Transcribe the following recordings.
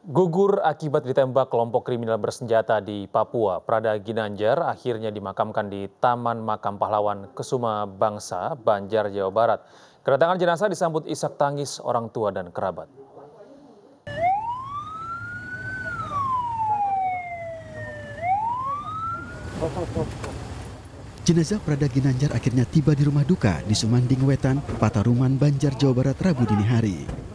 Gugur akibat ditembak kelompok kriminal bersenjata di Papua, Prada Ginanjar akhirnya dimakamkan di Taman Makam Pahlawan Kusuma Bangsa, Banjar, Jawa Barat. Kedatangan jenazah disambut isak tangis orang tua dan kerabat. Jenazah Prada Ginanjar akhirnya tiba di rumah duka di Sumanding Wetan, Pataruman, Banjar, Jawa Barat, Rabu dini hari.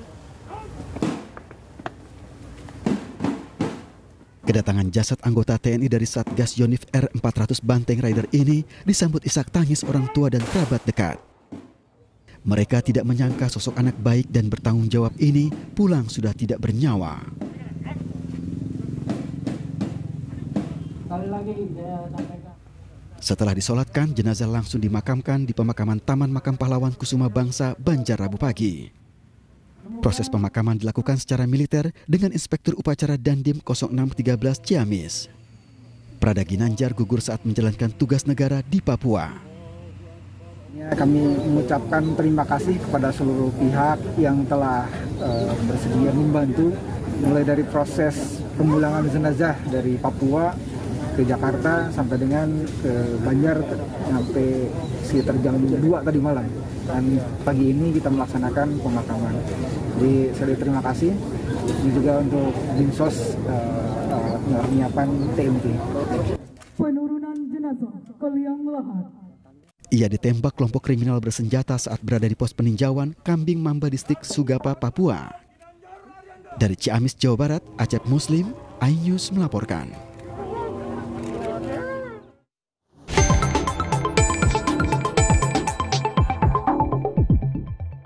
Kedatangan jasad anggota TNI dari Satgas Yonif R400 Banteng Rider ini disambut isak tangis orang tua dan kerabat dekat. Mereka tidak menyangka sosok anak baik dan bertanggung jawab ini pulang sudah tidak bernyawa. Setelah disolatkan, jenazah langsung dimakamkan di pemakaman Taman Makam Pahlawan Kusuma Bangsa, Banjar, Rabu pagi. Proses pemakaman dilakukan secara militer dengan Inspektur Upacara Dandim 0613 Ciamis. Prada Ginanjar gugur saat menjalankan tugas negara di Papua. Kami mengucapkan terima kasih kepada seluruh pihak yang telah bersedia membantu, mulai dari proses pemulangan jenazah dari Papua ke Jakarta sampai dengan ke Banjar sampai sekitar jam 2 tadi malam. Dan pagi ini kita melaksanakan pemakaman. Jadi saya terima kasih. Ini juga untuk Dinsos menyiapkan TMT. Penurunan jenazah ke liang lahat. Ia ditembak kelompok kriminal bersenjata saat berada di pos peninjauan Kambing Mamba Distrik Sugapa, Papua. Dari Ciamis, Jawa Barat, Acep Muslim, iNews melaporkan.